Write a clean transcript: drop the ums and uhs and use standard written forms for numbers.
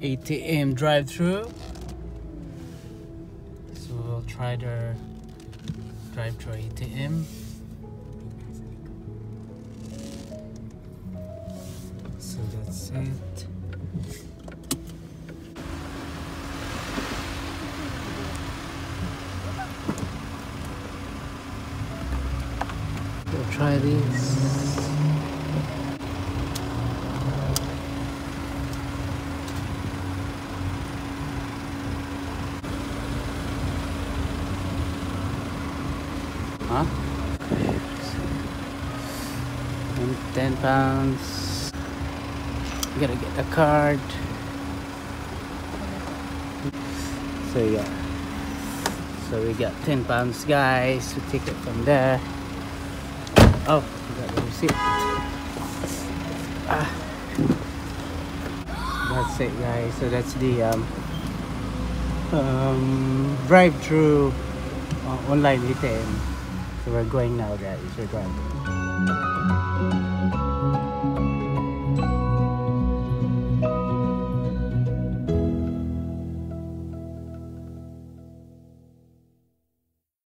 ATM drive-through. So we'll try the drive-through ATM. So that's it. We'll try this. Huh? And £10. Gotta get a card. So yeah. So we got £10, guys. We take it from there. Oh, we got the receipt. That's it, guys. So that's the drive-through online ATM. So we're going now, guys. We're driving.